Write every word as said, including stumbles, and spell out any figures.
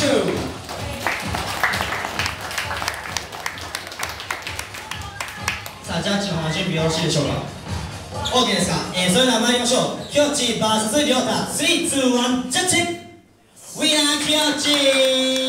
two。さあジャッジの方は準備よろしいでしょうか。 OK ですか。えー、それでは参りましょう。きょっち ブイエス りょうた、スリー、ツー、ワン、ジャッジ。 We are きょっち。